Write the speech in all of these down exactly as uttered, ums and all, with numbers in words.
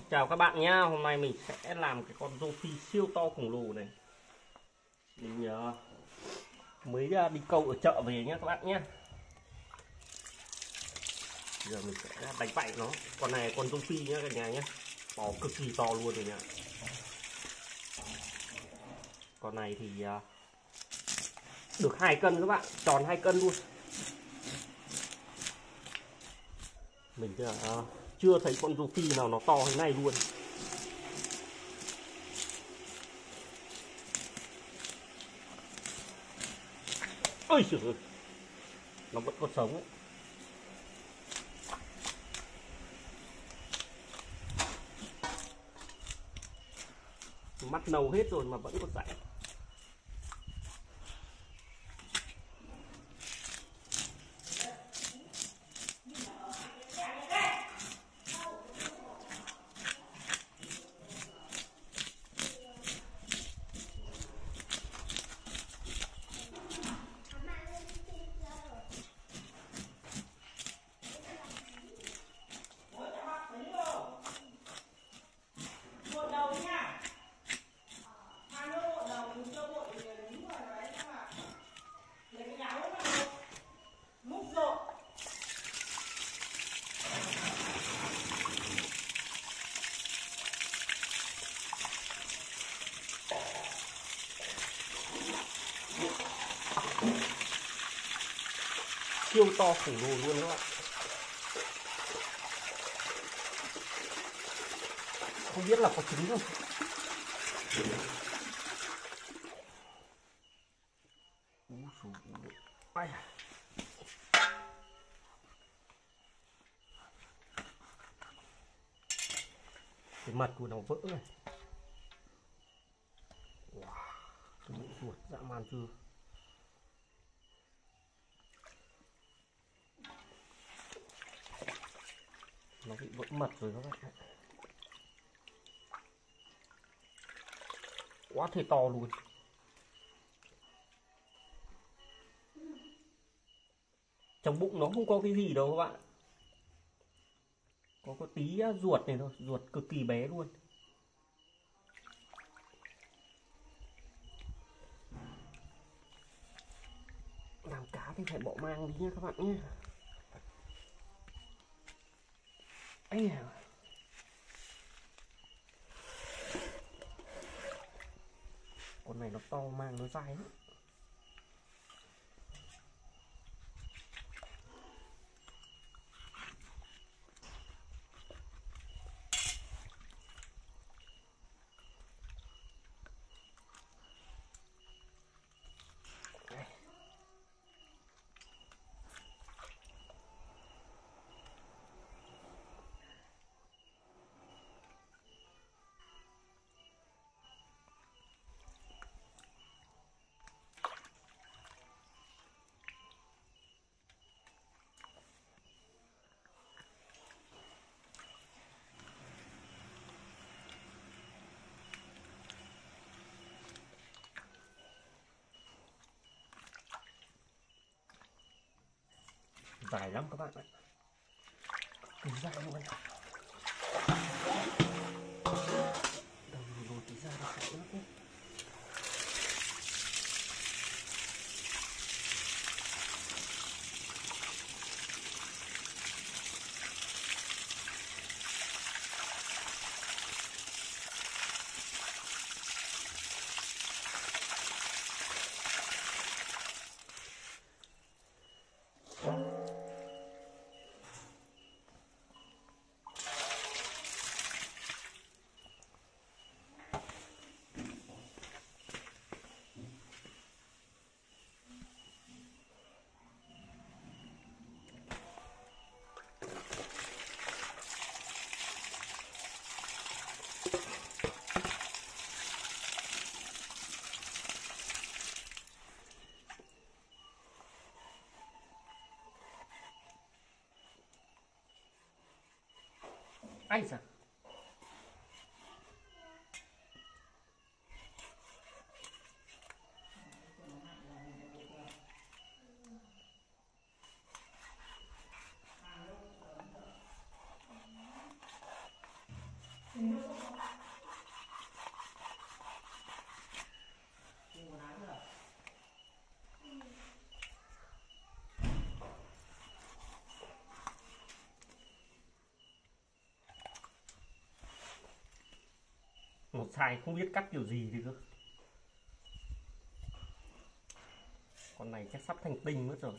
Chào các bạn nhá, hôm nay mình sẽ làm cái con rô phi siêu to khổng lồ này. Mình uh, mới uh, đi câu ở chợ về nhá các bạn nhé. Giờ mình sẽ đánh bại nó. Con này con rô phi nhá cả nhà nhé, to cực kỳ to luôn rồi nhá. Con này thì uh, được hai cân các bạn, tròn hai cân luôn. Mình uh, chưa thấy con rô phi nào nó to thế này luôn. Ôi trời ơi, nó vẫn còn sống ấy. Mắt nâu hết rồi mà vẫn còn dậy. Siêu to khổng lồ luôn các bạn. Không biết là có trứng không. Ai à. Cái mật của nó vỡ này. Wow, cái mũi chuột dã man chưa. Nó bị vỡ mật rồi các bạn. Quá thể to luôn. Trong bụng nó không có cái gì đâu các bạn. Có có tí ruột này thôi, ruột cực kỳ bé luôn. Làm cá thì phải bỏ mang đi nha các bạn nhé. Ây à. Con này nó to, mang nó dài lắm. Dài lắm các bạn ạ. Cứ dài luôn. Đầu rồi tí ra nó chạy lắm. Ai da. Ừ. xài không biết cắt kiểu gì thì cơ. Con này chắc sắp thành tinh mất rồi.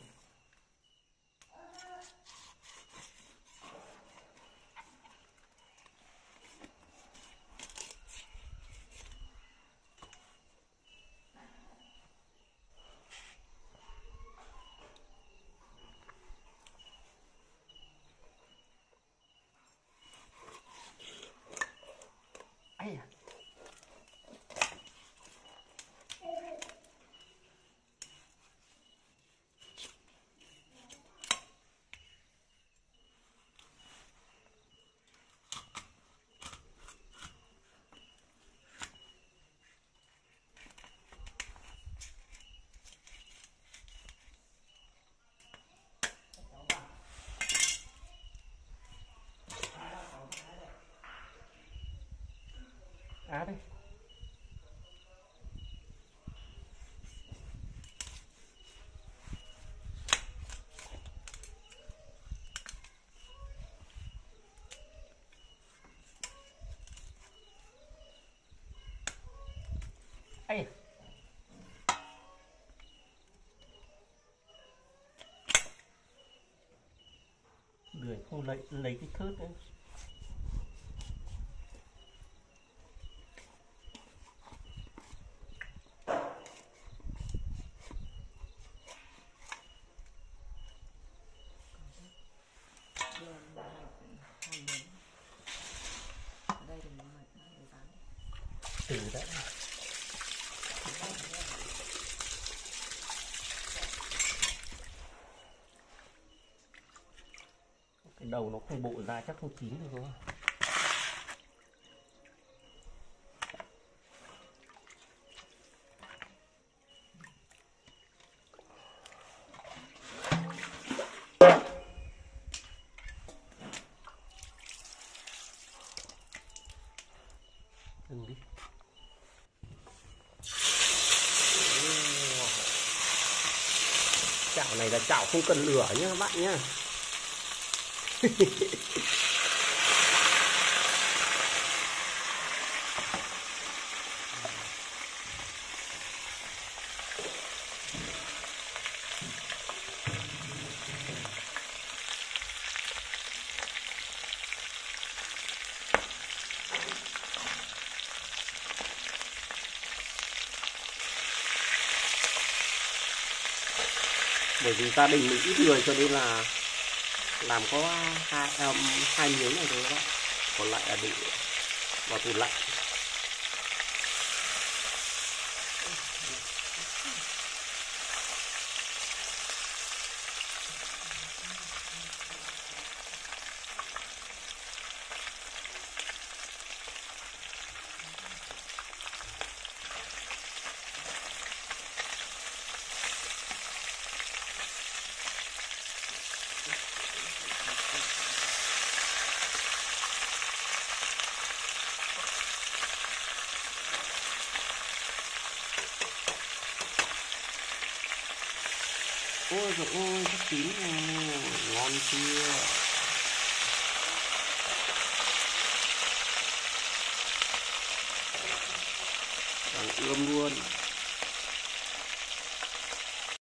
Ai à? Á đây. Ây. Lười không lấy lấy cái thớt đấy. Từ đấy. Cái đầu nó không bộ ra chắc không chín được rồi. Đừng đi. Chảo này là chảo không cần lửa nhá các bạn nhá. Bởi vì gia đình mình ít người cho nên là làm có hai um, hai miếng này thôi các bạn, còn lại là để vào tủ lạnh. Ôi dồi ôi, sắp chín rồi, ngon chưa? Đang ươm luôn.